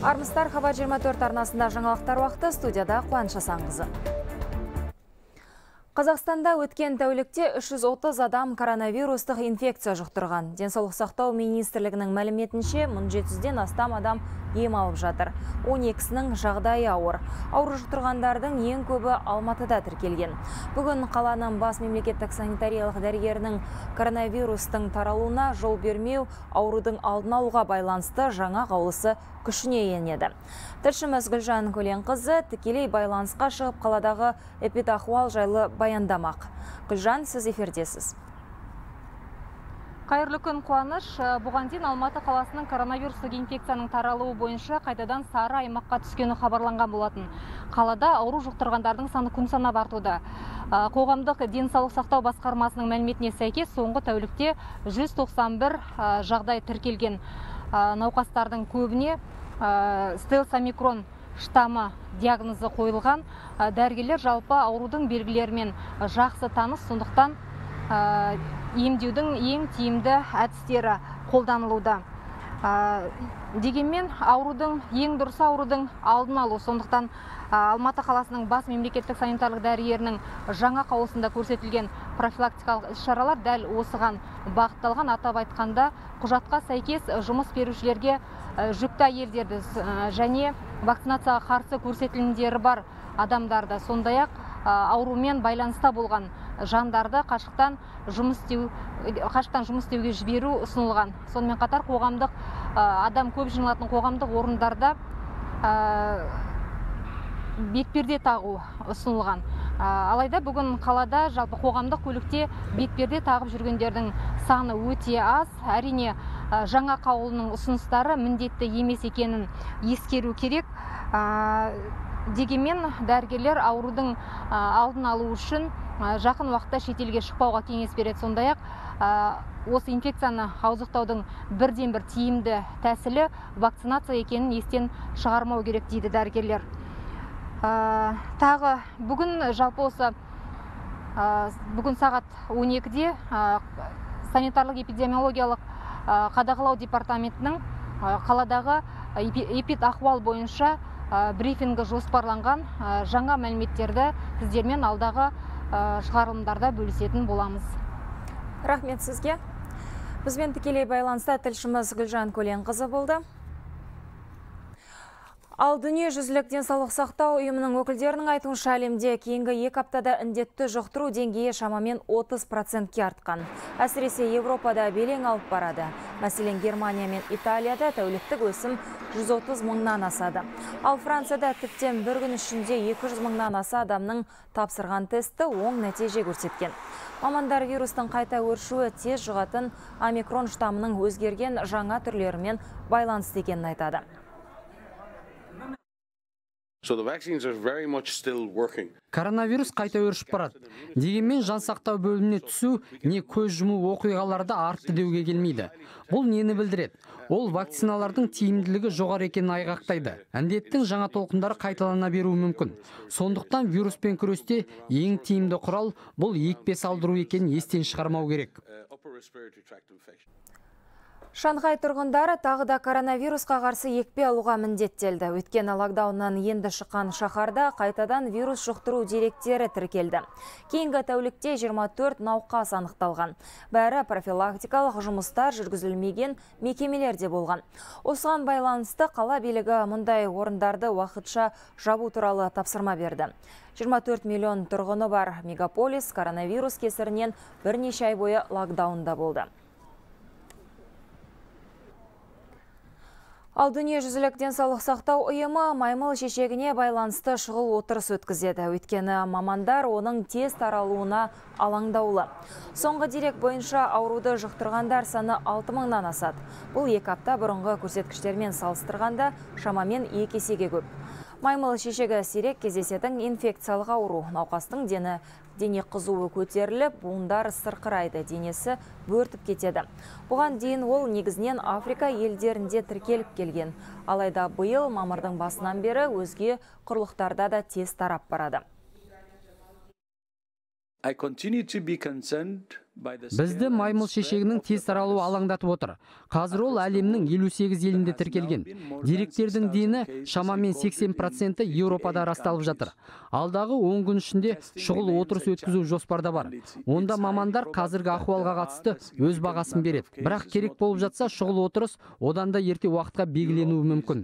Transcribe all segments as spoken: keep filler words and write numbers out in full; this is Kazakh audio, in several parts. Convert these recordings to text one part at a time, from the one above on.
Армыстар Хабар жиырма төрт арнасында жаңалықтар уақыты, студияда Қуаныш Асанқызы. Қазақстанда өткен тәулікте үш жүз отыз адам коронавирустық инфекция жұқтырған. Денсаулық сақтау министрлігінің мәліметінше мың жеті жүзден астам адам ем алып жатыр. он екісінің жағдайы ауыр. Ауру жұқтырғандардың ең көбі Алматыда тіркелген. Бүгін қаланың бас мемлекеттік санитариялық дәрігерінің коронавирустың таралуына жол бермеу аурудың алдын алуға байланысты жаңа қаулысы күшіне енеді. Тілшіміз Гүлжан Көленқызы тікелей байланысқа шығып қаладағы эпидахуал жайлы баяндамақ. Гүлжан, сіз эфирдесіз. Қайырлы күн, Қуаныш. Бұған дейін Алматы қаласының коронавирустық инфекцияның таралуы бойынша қайтадан сары аймаққа түскені хабарланған болатын. Қалада ауру жұқтырғандардың саны күн санап артуда. Қоғамдық денсаулық сақтау басқармасының мәліметіне сәйкес соңғы тәулікте жүз тоқсан бір жағдай тіркелген. Науқастардың көбіне стелс омикрон штаммы диагнозы қойылған. Дәрігерлер жалпы аурудың белгілерімен жақсы таныс, сондықтан емдеудің ең тиімді әдістері қолданылуда. Дегенмен аурудың ең дұрыс аурудың алдын алу, сондықтан Алматы қаласының бас мемлекеттік санитарлық дәрігерінің жаңа қаулысында көрсетілген профилактикалық іс-шаралар дәл осыған бағытталған. Атап айтқанда, құжатқа сәйкес жұмыс берушілерге жүкті әйелдерді және вакцинацияға қарсы көрсетілімдері бар адамдарды, сондай-ақ аурумен байланыста болған жандарды қашықтан жұмыс істеу, қашықтан жұмыс істеуге жіберу ұсынылған. Сонымен қатар қоғамдық адам көп жиналатын қоғамдық орындарда бетперде тағу ұсынылған. Алайда бүгін қалада жалпы қоғамдық көлікте бетперде тағып жүргендердің саны өте аз. Әрине, жаңа қаулының ұсыныстары міндетті емес екенін ескеру керек. Дегенмен дәрігерлер аурудың алдын алу үшін жақын уақытта шетелге шықпауға кеңес береді. Сондай-ақ осы инфекцияны ауыздықтаудың бірден бір тиімді тәсілі вакцинация екенін естен шығармау керек дейді дәрігерлер. Тағы бүгін жалпы осы бүгін сағат он екіде санитарлық эпидемиологиялық қадағалау департаментінің қаладағы эпидахуал бойынша брифингі жоспарланған. Жаңа мәліметтерді сіздермен алдағы шығарылымдарда бөлісетін боламыз. Рахмет сізге. Бізбен тікелей байланыста тілшіміз Гүлжан Көленқызы болды. Ал дүниежүзілік денсаулық сақтау ұйымының өкілдерінің айтуынша әлемде кейінгі екі аптада індетті жұқтыру деңгейі шамамен отыз процентке артқан. Әсіресе Европада белең алып барады. Мәселен, Германия мен Италияда тәуліктік өсім жүз отыз мыңнан асады. Ал Францияда тіптен бір күн ішінде екі жүз мыңнан аса адамның тапсырған тесті оң нәтиже көрсеткен. Мамандар вирустың қайта өршуі тез жұғатын омикрон штаммының өзгерген жаңа түрлерімен байланысты екенін айтады. Коронавирус қайта өршіп барады. Дегенмен жан сақтау бөліміне түсу не көз жұму оқиғаларда артты деуге келмейді. Бұл нені білдіреді? Ол вакциналардың тиімділігі жоғары екенін айғақтайды. Індеттің жаңа толқындары қайталана беруі мүмкін. Сондықтан вируспен күресте ең тиімді құрал бұл екпе салдыру екенін естен шығармау керек. Шанхай тұрғындары тағы да коронавирусқа қарсы екпе алуға міндеттелді. Өткен локдауннан енді шыққан шаһарда қайтадан вирус жұқтыру деректері тіркелді. Кейінгі тәулікте жиырма төрт науқас анықталған. Бәрі профилактикалық жұмыстар жүргізілмеген мекемелерде болған. Осыған байланысты қала билігі мұндай орындарды уақытша жабу туралы тапсырма берді. жиырма төрт миллион тұрғыны бар мегаполис коронавирус кесірінен бірнеше ай бойы локдаунда болды. Ал дүниежүзілік денсаулық сақтау ұйымы маймыл шешегіне байланысты шұғыл отырыс өткізеді. Өйткені мамандар оның тез таралуына алаңдаулы. Соңғы дерек бойынша ауруды жұқтырғандар саны алты мыңнан асады. Бұл екі апта бұрынғы көрсеткіштермен салыстырғанда шамамен екі есеге көп. Маймыл шешегі сирек кездесетін инфекциялық ауру. Науқастың дені дене қызуы көтеріліп, буындар сырқырайды, денесі бөртіп кетеді. Бұған дейін ол негізінен Африка елдерінде тіркеліп келген. Алайда биыл мамырдың басынан бері өзге құрлықтарда да тез тарап барады. Бізді маймыл шешегінің тез таралуы алаңдатып отыр. Қазір ол әлемнің елу сегіз елінде тіркелген. Деректердің дені шамамен сексен проценті Еуропада расталып жатыр. Алдағы он күн ішінде шұғыл отырыс өткізу жоспарда бар. Онда мамандар қазіргі ахуалға қатысты өз бағасын береді. Бірақ керек болып жатса шұғыл отырыс одан да ерте уақытқа белгіленуі мүмкін.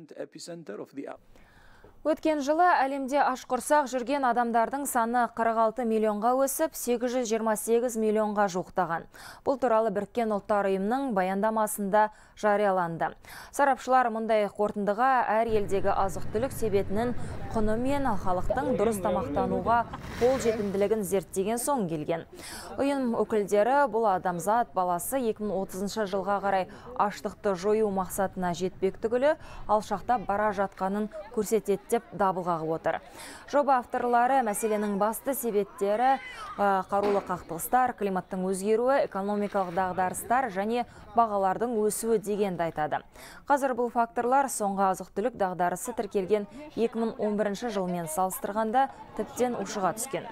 Өткен жылы әлемде ашқұрсақ жүрген адамдардың саны қырық алты миллионға өсіп, сегіз жүз жиырма сегіз миллионға жуықтаған. Бұл туралы Біріккен ұлттар ұйымының баяндамасында жарияланды. Сарапшылар мұндай қорытындыға әр елдегі азық-түлік себетінің құны мен халықтың дұрыс тамақтануға қол жетімділігін зерттеген соң келген. Ұйым өкілдері бұл адамзат баласы екі мың отызыншы жылға қарай аштықты жою мақсатына жетпек түгілі алшақтап бара жатқанын көрсетеді деп дабыл қағып отыр. Жоба авторлары мәселенің басты себептері қарулы қақтығыстар, климаттың өзгеруі, экономикалық дағдарыстар және бағалардың өсуі дегенді айтады. Қазір бұл факторлар соңғы азық-түлік дағдарысы тіркелген екі мың он бірінші жылмен салыстырғанда тіптен ушыға түскен.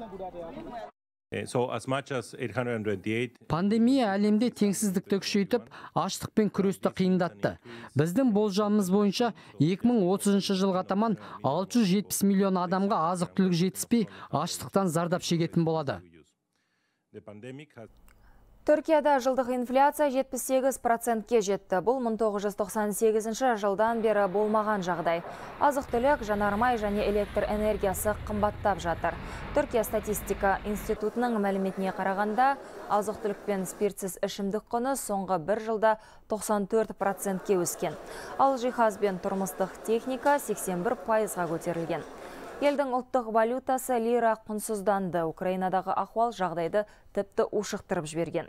Пандемия әлемде теңсіздікті күшейтіп, аштықпен күресті қиындатты. Біздің болжамымыз бойынша екі мың отызыншы жылға таман алты жүз жетпіс миллион адамға азық-түлік жетіспей, аштықтан зардап шегетін болады. Түркияда жылдық инфляция жетпіс сегіз процентке жетті. Бұл мың тоғыз жүз тоқсан сегізінші жылдан бері болмаған жағдай. Азық-түлік, жанармай және электр энергиясы қымбаттап жатыр. Түркия статистика институтының мәліметіне қарағанда, азық-түлік пен спиртсіз ішімдік құны соңғы бір жылда тоқсан төрт процентке өскен. Ал жиһаз бен тұрмыстық техника сексен бір пайызға көтерілген. Елдің ұлттық валютасы лира құнсызданды. Украинадағы ахуал жағдайды тіпті ушықтырып жіберген.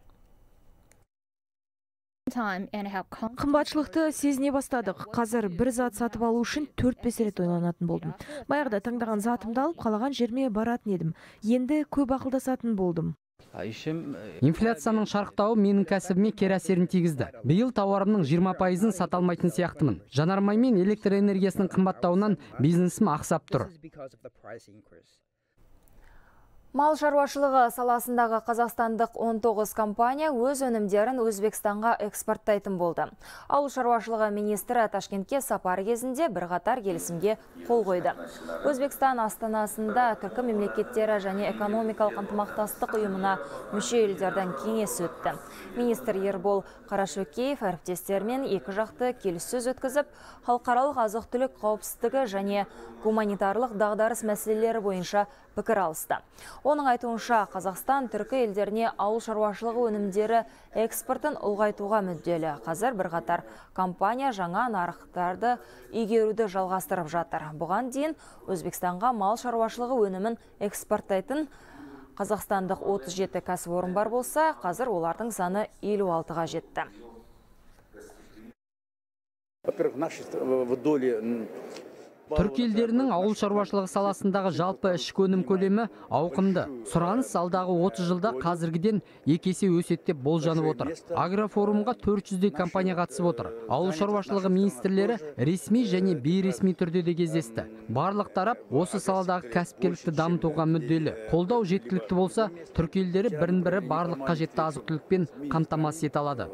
Қымбатшылықты сезіне бастадық. Қазір бір зат сатып алу үшін төрт бес рет ойланатын болдым. Баяғыда таңдаған затымды алып, қалаған жеріме баратын едім. Енді көп ақылдасатын болдым. Инфляцияның шарықтауы менің кәсібіме кері әсерін тигізді. Биыл тауарымның жиырма пайызын сата алмайтын сияқтымын. Жанармай мен электр энергиясының қымбаттауынан бизнесім ақсап тұр. Мал шаруашылығы саласындағы қазақстандық он тоғыз компания өз өнімдерін Өзбекстанға экспорттайтын болды. Ауыл шаруашылығы министрі Ташкентке сапары кезінде бірқатар келісімге қол қойды. Өзбекстан астанасында түркі мемлекеттері және экономикалық ынтымақтастық ұйымына мүше елдерден кеңес өтті. Министр Ербол Қарашөкеев әріптестермен екі жақты келіссөз өткізіп, халықаралық азық-түлік қауіпсіздігі және гуманитарлық дағдарыс мәселелері бойынша пікір алысты. Оның айтуынша, Қазақстан түркі елдеріне ауыл шаруашылығы өнімдері экспортын ұлғайтуға мүдделі. Қазір бірқатар компания жаңа нарықтарды игеруді жалғастырып жатыр. Бұған дейін Өзбекстанға мал шаруашылығы өнімін экспорттайтын қазақстандық отыз жеті кәсіпорын бар болса, қазір олардың саны елу алтыға жетті. Түркі елдерінің ауыл шаруашылығы саласындағы жалпы ішкі өнім көлемі ауқымды. Сұраныс алдағы отыз жылда қазіргіден екі есе өседі деп болжанып отыр. Агрофорумға төрт жүздей компания қатысып отыр. Ауыл шаруашылығы министрлері ресми және бейресми түрде де кездесті. Барлық тарап осы саладағы кәсіпкерлікті дамытуға мүдделі. Қолдау жеткілікті болса, түркі елдері бірін-бірі барлық қажетті азық-түлікпен қамтамасыз ете алады.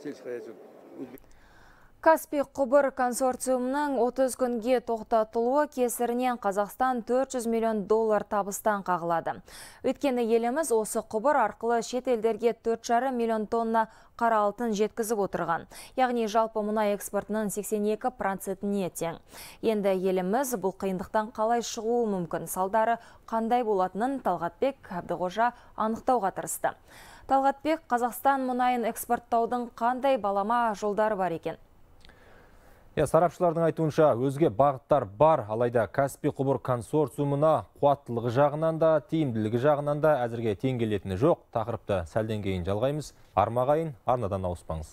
Каспий құбыр консорциумның отыз күнге тоқтатылуы кесірінен Қазақстан төрт жүз миллион доллар табыстан қағылады. Өйткені еліміз осы құбыр арқылы шет елдерге төрт жарым миллион тонна қара алтын жеткізіп отырған. Яғни жалпы мұнай экспортының сексен екі процентіне тең. Енді еліміз бұл қиындықтан қалай шығуы мүмкін, салдары қандай болатынын Талғатбек Әбдіғожа анықтауға тырысты. Талғатбек, Қазақстан мұнайын экспорттаудың қандай балама жолдары бар екен? Сарапшылардың айтуынша өзге бағыттар бар, алайда Каспий құбыр консорциумына қуаттылығы жағынан да, тиімділігі жағынан да әзірге тең келетіні жоқ. Тақырыпты сәлден кейін жалғаймыз. Армағайын, арнадан ауыспаңыз.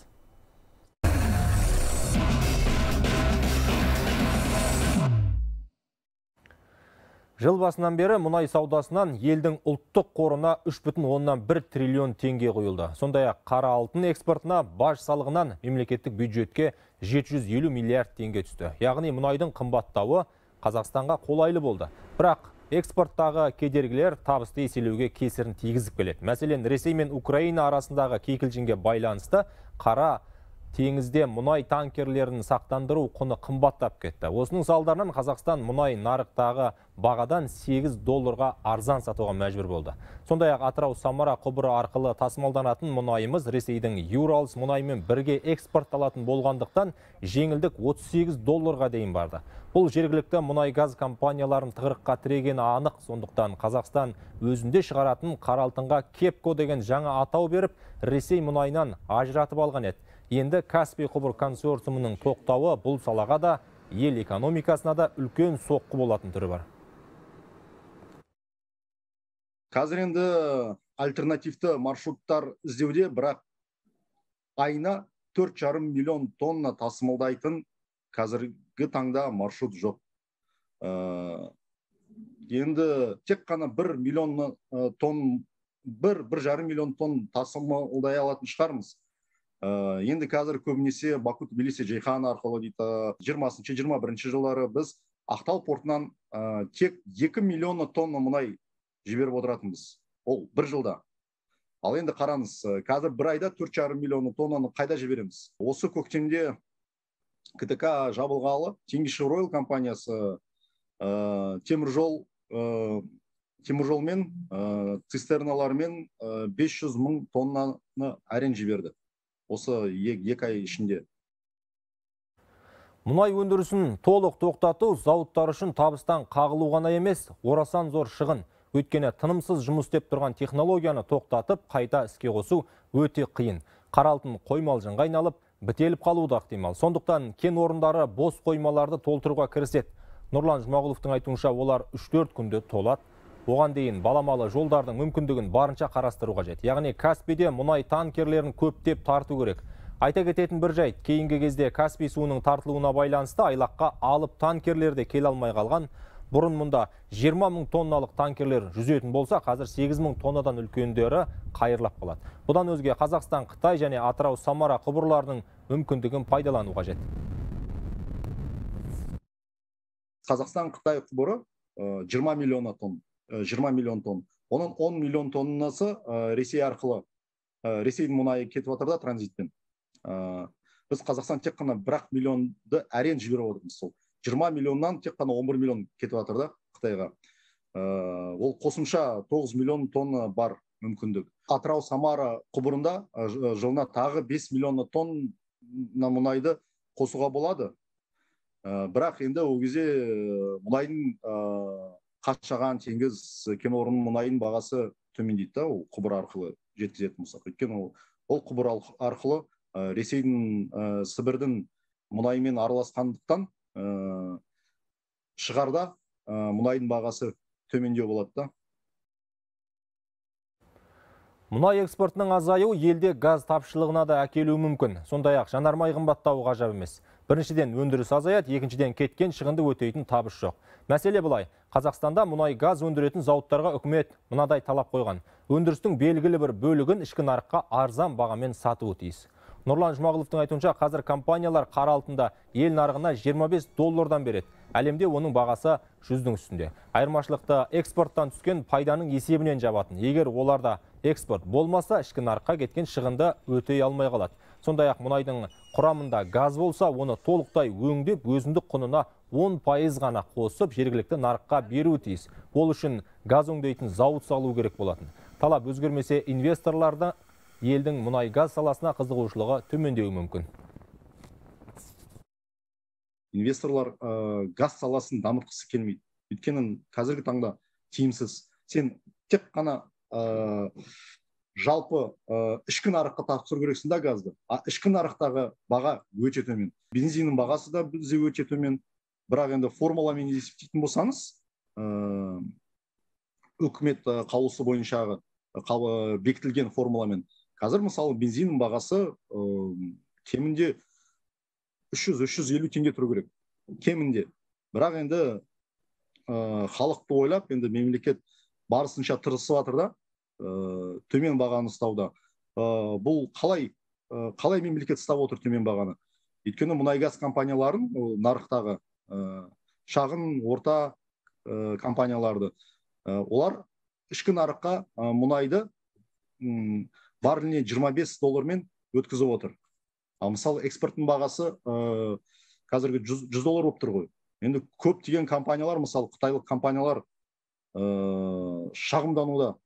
Жыл басынан бері мұнай саудасынан елдің ұлттық қорына үш бүтін оннан бір триллион теңге құйылды. Сондай-ақ қара алтын экспортына баж салығынан мемлекеттік бюджетке жеті жүз елу миллиард теңге түсті. Яғни мұнайдың қымбаттауы Қазақстанға қолайлы болды. Бірақ экспорттағы кедергілер табысты еселеуге кесірін тигізіп келеді. Мәселен, Ресей мен Украина арасындағы кикілжіңге байланысты қара теңізде мұнай танкерлерін сақтандыру құны қымбаттап кетті. Осының салдарынан Қазақстан мұнай нарықтағы бағадан сегіз долларға арзан сатуға мәжбүр болды. Сондай-ақ Атырау-Самара құбыры арқылы тасымалданатын мұнайымыз Ресейдің Юралс мұнаймен бірге экспортталатын болғандықтан жеңілдік отыз сегіз долларға дейін барды. Бұл жергілікті мұнай-газ компанияларын тығырыққа тірегені анық. Сондықтан Қазақстан өзінде шығаратын қара алтынға Кепко деген жаңа атау беріп, Ресей мұнайынан ажыратып алған еді. Енді Каспий құбыр консорциумының тоқтауы бұл салаға да, ел экономикасына да үлкен соққы болатын түрі бар. Қазір енді альтернативті маршруттар іздеуде, бірақ айына төрт жарым миллион тонна тасымалдайтын қазіргі таңда маршрут жоқ. Енді тек қана бір миллион тонн, бір, бір жарым миллион тонн тасымалдай алатын шығармыз. Енді қазір көбінесе Баку-Тбилиси Жейхан арқылы дейді, жиырмасыншы жиырма бірінші жылдары біз Ақтау портынан тек екі миллион тонна мұнай жіберіп отыратынбыз. Ол бір жылда. Ал енді қараңыз, қазір бір айда төрт жарым миллион тоннаны қайда жібереміз? Осы көктемде КТК жабылғалы, Теңізшевройл компаниясы теміржол теміржолмен, цистерналармен бес жүз мың тоннаны әрең жіберді. Осы екі ай ішінде. Мұнай өндірісін толық тоқтату зауыттар үшін табыстан қағылу ғана емес, орасан зор шығын. Өйткені тынымсыз жұмыс істеп тұрған технологияны тоқтатып, қайта іске қосу өте қиын. Қара алтын қоймалжыңға айналып, бітеліп қалуы ықтимал. Сондықтан кен орындары бос қоймаларды толтыруға кіріседі. Нұрлан Жұмағұловтың айтуынша, олар үш төрт күнде толады. Оған дейін баламалы жолдардың мүмкіндігін барынша қарастыру қажет. Яғни Каспийде мұнай танкерлерін көптеп тарту керек. Айта кететін бір жайт, кейінгі кезде Каспий суының тартылуына байланысты айлаққа алып танкерлерде келе алмай қалған. Бұрын мұнда жиырма мың тонналық танкерлер жүзетін болса, қазір сегіз мың тоннадан үлкендері қайырлап қалады. Бұдан өзге Қазақстан, Қытай және Атырау-Самара құбырларының мүмкіндігін пайдалану қажет. Қазақстан, Қытай құбыры жиырма миллион тонн. жиырма миллион тонн. Оның он миллион тоннасы Ресей арқылы, Ресейдің мұнайы кетіп жатыр да транзитпен. Біз Қазақстан тек қана бір миллионды әрең жіберіп отырмыз. Сол жиырма миллионнан тек қана он бір миллион кетіп жатыр да Қытайға. Ол қосымша тоғыз миллион тонна бар мүмкіндік. Атырау-Самара құбырында жылына тағы бес миллион тонна мұнайды қосуға болады. Бірақ енді ол кезде мұнайдың Қашаған теңіз кен орнының мұнайын бағасы төмендейді, ол құбыр арқылы жеткізетін болсақ. Өйткені ол құбыр арқылы Ресейдің, Сібірдің мұнайымен араласқандықтан шығарда мұнайдың бағасы төмендеу болады да. Мұнай экспортының азаю елде газ тапшылығына да әкелуі мүмкін. Сондай-ақ жанармай қымбаттауы ғажап емес. Біріншіден өндіріс азаяды, екіншіден кеткен шығынды өтейтін табыс жоқ. Мәселе былай, Қазақстанда мұнай газ өндіретін зауыттарға үкімет мынадай талап қойған. Өндірістің белгілі бір бөлігін ішкі нарыққа арзан бағамен сатуы тиіс. Нұрлан Жұмағұловтың айтуынша, қазір компаниялар қара алтында ел нарығына жиырма бес доллардан береді. Әлемде оның бағасы жүздің үстінде. Айырмашылықты экспорттан түскен пайданың есебінен жабатын. Егер оларда экспорт болмаса, ішкі нарыққа кеткен шығынды өтей алмай қалады. Сондай-ақ мұнайдың құрамында газ болса, оны толықтай өңдеп, өзіндік құнына он пайыз ғана қосып, жергілікті нарыққа беру тиіс. Ол үшін газ өңдейтін зауыт салу керек болатын. Талап өзгермесе, инвесторларды елдің мұнай газ саласына қызығушылығы төмендеуі мүмкін. Инвесторлар газ саласын дамытқысы келмейді. Өйткені қазіргі таңда тиімсіз. Сен тек қана жалпы ішкі нарыққа тапсыру керексің да газды. Ішкі нарықтағы баға өте төмен. Бензиннің бағасы да бізде өте төмен. Бірақ енді формуламен есептейтін болсаңыз, үкімет қаулысы бойынша бекітілген формуламен. Қазір мысалы бензиннің бағасы кемінде үш жүз үш жүз елу теңге тұру керек. Кемінде. Бірақ енді халықты ойлап, енді мемлекет барысынша тырысып жатыр да, төмен бағаны ұстауда. Бұл қалай қалай мемлекет ұстап отыр төмен бағаны? Өйткені мұнай газ компанияларын нарықтағы шағын, орта компанияларды. Олар ішкі нарыққа мұнайды барреліне жиырма бес доллармен өткізіп отыр. Ал мысалы экспорттың бағасы қазіргі жүз доллар болып тұр ғой. Енді көптеген компаниялар, мысалы қытайлық компаниялар шағымдануда.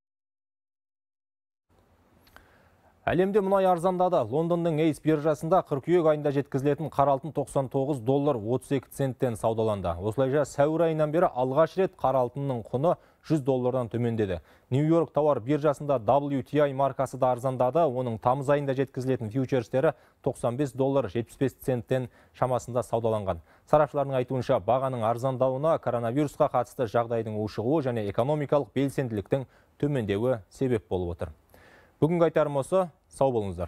Әлемде мұнай арзандады. Лондонның Эйс биржасында қыркүйек айында жеткізілетін қара алтын тоқсан тоғыз доллар отыз екі центтен саудаланды. Осылайша сәуір айынан бері алғаш рет қара алтынның құны жүз доллардан төмендеді. Нью-Йорк тауар биржасында дабл ю ти ай маркасы да арзандады. Оның тамыз айында жеткізілетін фьючерстері тоқсан бес доллар жетпіс бес центтен шамасында саудаланған. Сарапшылардың айтуынша бағаның арзандауына коронавирусқа қатысты жағдайдың ушығуы және экономикалық белсенділіктің төмендеуі себеп болып отыр. Бүгінгі айтарым осы, сау болыңыздар.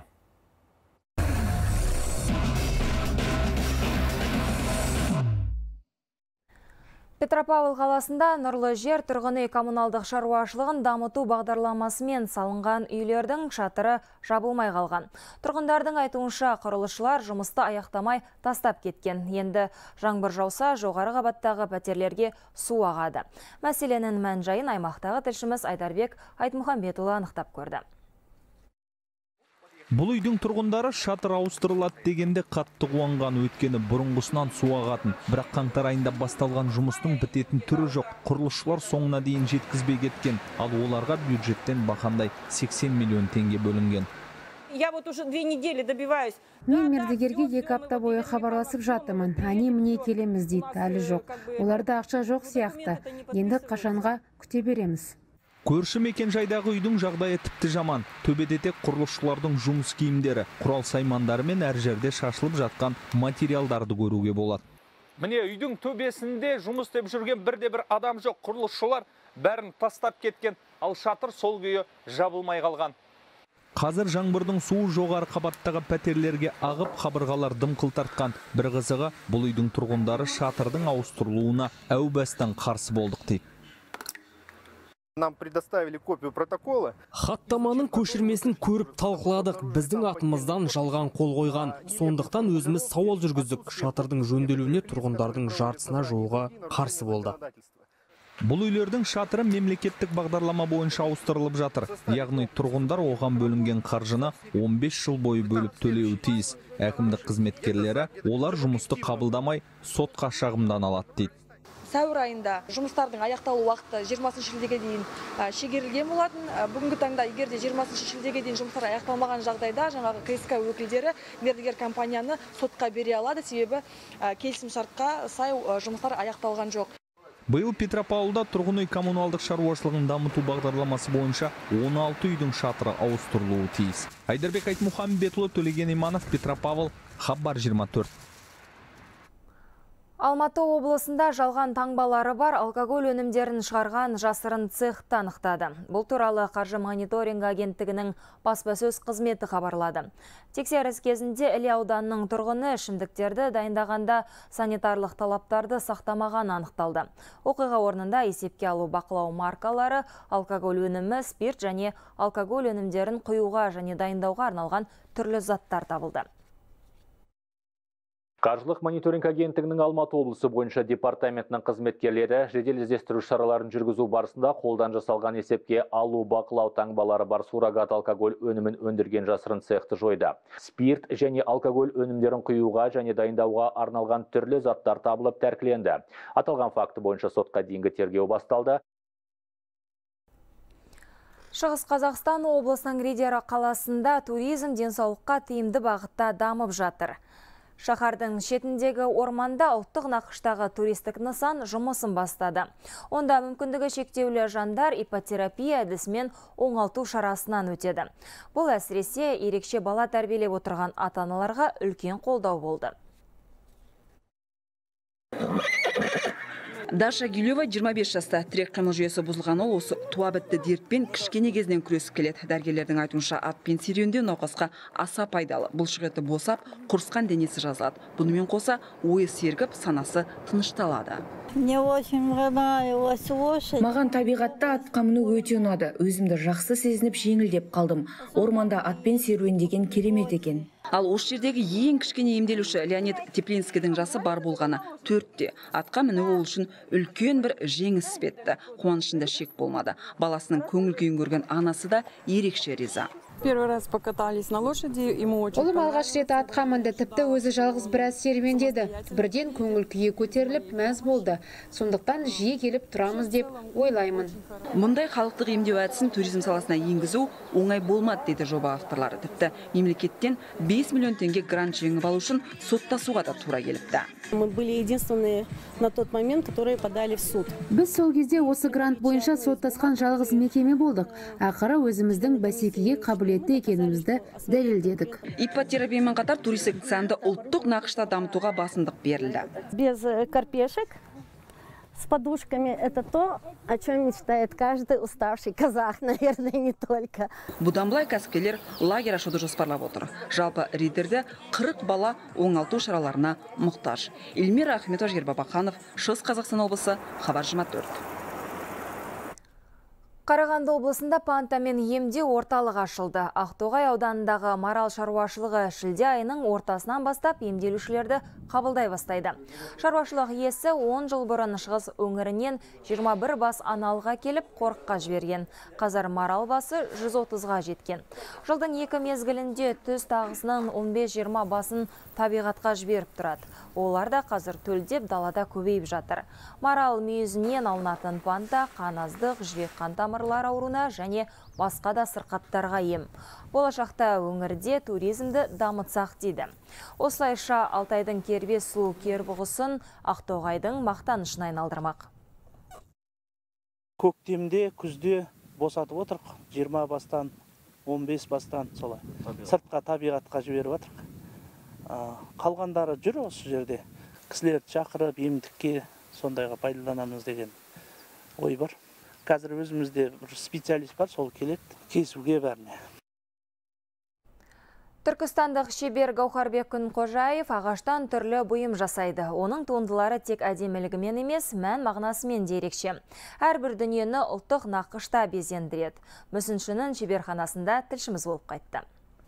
Петропавл қаласында нұрлы жер тұрғын үй коммуналдық шаруашылығын дамыту бағдарламасымен салынған үйлердің шатыры жабылмай қалған. Тұрғындардың айтуынша құрылысшылар жұмысты аяқтамай тастап кеткен. Енді жаңбыр жауса жоғары қабаттағы пәтерлерге су ағады. Мәселенің мән-жайын аймақтағы тілшіміз Айдарбек Айтмұхамбетұлы анықтап көрді. Бұл үйдің тұрғындары шатыр ауыстырылады дегенде қатты қуанған, өйткені бұрынғысынан су ағатын. Бірақ қаңтар айында басталған жұмыстың бітетін түрі жоқ. Құрылысшылар соңына дейін жеткізбей кеткен. Ал оларға бюджеттен бақандай сексен миллион теңге бөлінген. Я вот уже две недели добиваюсь. Мен мердігерге екі апта бойы хабарласып жатырмын. Әне міне келеміз дейді, әлі жоқ. Оларда ақша жоқ сияқты. Енді қашанға күте береміз. Көрші мекен жайдағы үйдің жағдайы тіпті жаман. Төбеде тек құрылысшылардың жұмыс киімдері, құрал саймандары мен әр жерде шашылып жатқан материалдарды көруге болады. Міне үйдің төбесінде жұмыс істеп жүрген бірде бір адам жоқ. Құрылысшылар бәрін тастап кеткен, ал шатыр сол күйі жабылмай қалған. Қазір жаңбырдың суы жоғары қабаттағы пәтерлерге ағып, қабырғалар дымқыл тартқан. Бір қызығы, бұл үйдің тұрғындары шатырдың ауыстырылуына әу бастан қарсы болдық дейді. Нам предоставили копию протокола. Хаттаманың көшірмесін көріп талқыладық. Біздің атымыздан жалған қол қойған. Сондықтан өзіміз сауал жүргіздік. Шатырдың жөнделуіне тұрғындардың жартысына жуығы қарсы болды. Бұл үйлердің шатыры мемлекеттік бағдарлама бойынша ауыстырылып жатыр. Яғни тұрғындар оған бөлінген қаржыны он бес жыл бойы бөліп төлеуі тиіс. Әкімдік қызметкерлері олар жұмысты қабылдамай сотқа шағымдан алады дейді. Сәуір айында жұмыстардың аяқталу уақыты жиырмасыншы шілдеге дейін шегерілген болатын. Бүгінгі таңда егер де жиырмасыншы шілдеге дейін жұмыстар аяқталмаған жағдайда жаңағы КСК өкілдері мердігер компанияны сотқа бере алады, себебі келісімшартқа сай жұмыстар аяқталған жоқ. Биыл Петропавлда тұрғын үй коммуналдық шаруашылығын дамыту бағдарламасы бойынша он алты үйдің шатыры ауыстырылуы тиіс. Айдарбек Айтмұхамбетұлы, Төлеген Иманов, Петропавл, Хабар жиырма төрт. Алматы облысында жалған таңбалары бар алкоголь өнімдерін шығарған жасырын цехты анықтады. Бұл туралы Қаржы мониторинг агенттігінің баспасөз қызметі хабарлады. Тексеріс кезінде Іле ауданының тұрғыны ішімдіктерді дайындағанда санитарлық талаптарды сақтамаған анықталды. Оқиға орнында есепке алу бақылау маркалары, алкоголь өнімі, спирт және алкоголь өнімдерін құюға және дайындауға арналған түрлі заттар табылды. Қаржылық мониторинг агенттігінің Алматы облысы бойынша департаментінің қызметкерлері жедел іздестіру шараларын жүргізу барысында қолдан жасалған есепке алу бақылау таңбалары бар суррогат алкоголь өнімін өндірген жасырын цехты жойды. Спирт және алкоголь өнімдерін құюға және дайындауға арналған түрлі заттар табылып тәркіленді. Аталған факті бойынша сотқа дейінгі тергеу басталды. Шығыс Қазақстан облысының Риддер қаласында туризм денсаулыққа тиімді бағытта дамып жатыр. Шаһардың шетіндегі орманда ұлттық нақыштағы туристік нысан жұмысын бастады. Онда мүмкіндігі шектеулі жандар иппотерапия әдісімен оңалту шарасынан өтеді. Бұл әсіресе ерекше бала тәрбиелеп отырған ата-аналарға үлкен қолдау болды. Даша Гилева жиырма бес жаста. Тірек қимыл жүйесі бұзылған ол осы туа бітті дертпен кішкене кезінен күресіп келеді. Дәрігерлердің айтуынша атпен серуендеу науқасқа аса пайдалы. Бұлшық еті босап, құрысқан денесі жазылады. Бұнымен қоса ойы сергіп, санасы тынышталады. Мне очень понравилось лошадь. Маған табиғатта атқа міну өте ұнады. Өзімді жақсы сезініп жеңілдеп қалдым. Орманда атпен серуендеген керемет екен. Ал осы жердегі ең кішкене емделуші Леонид Теплинскийдің жасы бар болғаны төртте. Атқа міну ол үшін үлкен бір жеңіс іспетті. Қуанышында шек болмады. Баласының көңіл күйін көрген анасы да ерекше риза. Первый раз покатались на лошади, ему очень Ұлым алғаш рет атқа мінді, тіпті өзі жалғыз біраз серуендеді. Бірден көңіл күйі көтеріліп, мәз болды. Сондықтан жиі келіп тұрамыз деп ойлаймын. Мұндай халықтық емдеу әдісін туризм саласына енгізу оңай болмады дейді жоба авторлары. Тіпті мемлекеттен бес миллион теңге грант жеңіп алу үшін соттасуға да тура келіпті. Мы были единственные на тот момент, которые подали в суд. Біз сол кезде осы грант бойынша соттасқан жалғыз мекеме болдық. Ақыры өзіміздің бәсекеге қабілетті екенімізді дәлелдедік. Иппотерапиямен қатар туристік нысанды ұлттық нақышта дамытуға басымдық берілді. Без карпешек с подушками – это то, о чем мечтает каждый уставший казах, наверное, не только. Бұдан былай кәсіпкерлер лагерь ашуды жоспарлап отыр. Жалпы рейдерде қырық бала оңалту шараларына мұқтаж. Эльмира Ахметова, Жігер Бабақанов, Шығыс Қазақстан облысы, Хабар жиырма төрт. Қарағанды облысында пантамен емдеу орталығы ашылды. Ақтоғай ауданындағы марал шаруашылығы шілде айының ортасынан бастап емделушілерді қабылдай бастайды. Шаруашылық иесі он жыл бұрын шығыс өңірінен жиырма бір бас аналға келіп қорыққа жіберген. Қазір марал басы жүз отызға жеткен. Жылдың екі мезгілінде түз тағысының он бес жиырма басын табиғатқа жіберіп тұрады. Олар да қазір төлдеп далада көбейіп жатыр. Марал мүйізінен алынатын панта қаназдық, жүрек қан тамырлар ауруына және басқа да сырқаттарға ем. Болашақта өңірде туризмді дамытсақ дейді. Осылайша Алтайдың кербез сұлу кербұғысын Ақтоғайдың мақтанышына айналдырмақ. Көктемде, күзде босатып отырық. жиырма бастан, он бес бастан солай. Сыртқа табиғатқа жіберіп отырық. Қалғандары жүр осы жерде. Кісілерді шақырып, емдікке сондайға пайдаланамыз деген ой бар. Қазір өзімізде бір специалист бар, сол келеді, кесуге бәріне. Түркістандық шебер Гаухарбек Күнқожаев ағаштан түрлі бұйым жасайды. Оның туындылары тек әдемілігімен емес, мән мағынасымен де ерекше. Әрбір дүниені ұлттық нақышта безендіреді. Мүсіншінің шеберханасында тілшіміз болып қайтты.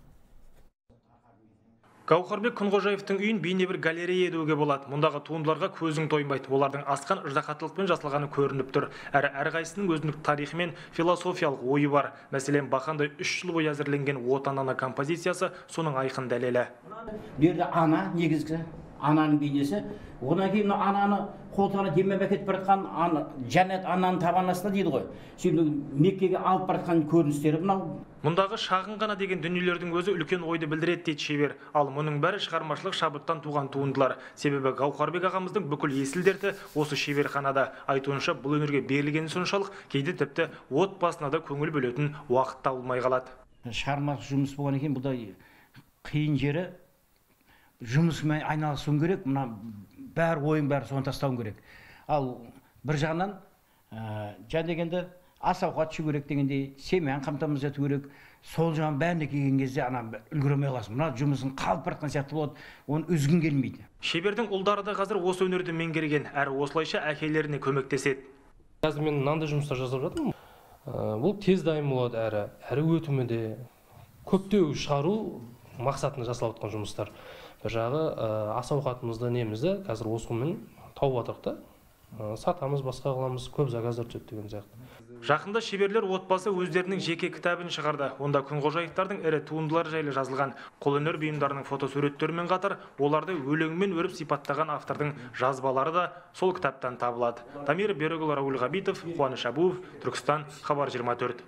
Гаухарбек Күнқожаевтың үйін бейне бір галерея деуге болады. Мұндағы туындыларға көзің тоймайды. Олардың асқан ыждахаттылықпен жасалғаны көрініп тұр. Әрі әрқайсының өзіндік тарихы мен философиялық ойы бар. Мәселен, бақандай үш жыл бойы әзірленген отан ана композициясы соның айқын дәлелі. Берді ана, негізгі ананың бейнесі. Одан кейін ананы қолтығына демеп әкетіп баратқан жәннат ананың табанасында дейді ғой. Сөйтіп Меккеге алып баратқан көріністері мынау. Мұндағы шағын ғана деген дүниелердің өзі үлкен ойды білдіреді дейді шебер. Ал мұның бәрі шығармашылық шабыттан туған туындылар. Себебі Гаухарбек ағамыздың бүкіл есіл дерті осы шеберханада. Айтуынша бұл өнерге берілгені соншалық кейде тіпті отбасына да көңіл бөлетін уақыт табылмай қалады. Шығармашылық жұмыс болған екен, бұда қиын жері жұмысымен айналысуың керек, мына бәр ойың бәрі соны тастауың керек. Ал бір жағынан жан дегенде ас ауқат ішу керек дегендей, семьяны қамтамасыз ету керек. Сол жағын бәріне келген кезде ана үлгермей қаласың. Мына жұмысын қалып баратқан сияқты болады, оны үзгің келмейді. Шебердің ұлдары да қазір осы өнерді меңгерген, әрі осылайша әкелеріне көмектеседі. Қазір мен мынандай жұмыстар жасап жатырмын. Бұл тез дайын болады, әрі әрі өтімінде көптеу шығару мақсатында жасалып жатқан жұмыстар. Бір жағы ас ауқатымызды немізді қазір осымен тауып жатырық та. Сатамыз, басқа қыламыз, көп заказдар түседі деген сияқты. Жақында шеберлер отбасы өздерінің жеке кітабын шығарды. Онда Күнқожаевтардың ірі туындылары жайлы жазылған қолөнер бұйымдарының фотосуреттерімен қатар, оларды өлеңмен өріп сипаттаған автордың жазбалары да сол кітаптан табылады. Дамир Берікұлы, Рауль Ғабитов, Қуаныш Абуов, Түркістан, Хабар жиырма төрт.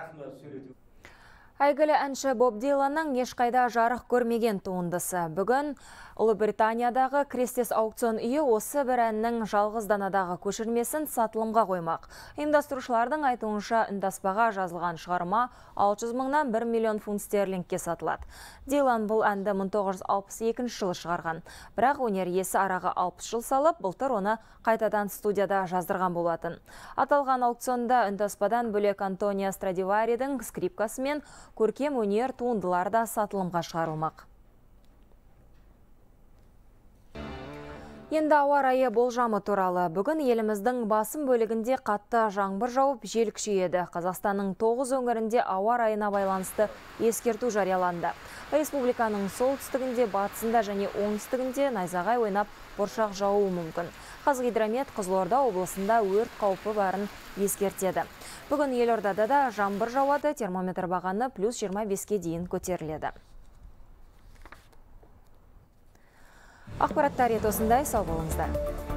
Әйгілі әнші Боб Диланның ешқайда жарық көрмеген туындысы. Бүгін Ұлыбританиядағы Крестес аукцион үйі осы бір әннің жалғыз данадағы көшірмесін сатылымға қоймақ. Ұйымдастырушылардың айтуынша үндаспаға жазылған шығарма алты жүз мыңнан бір миллион фунт стерлингке сатылады. Дилан бұл әнді мың тоғыз жүз алпыс екінші жылы шығарған. Бірақ өнер иесі араға алпыс жыл салып, былтыр оны қайтадан студияда жаздырған болатын. Аталған аукционда үндаспадан бөлек Антонио Страдиваридің скрипкасы мен көркем өнер туындылары да сатылымға шығарылмақ. Енді ауа райы болжамы туралы. Бүгін еліміздің басым бөлігінде қатты жаңбыр жауып, жел күшейеді. Қазақстанның тоғыз өңірінде ауа райына байланысты ескерту жарияланды. Республиканың солтүстігінде, батысында және оңтүстігінде найзағай ойнап, бұршақ жауы мүмкін. Қазгидромет Қызылорда облысында өрт қаупі барын ескертеді. Бүгін Елордада да жаңбыр жауады, термометр бағаны плюс жиырма беске дейін көтеріледі. Ақпараттар ет осындай, сау болыңыздар.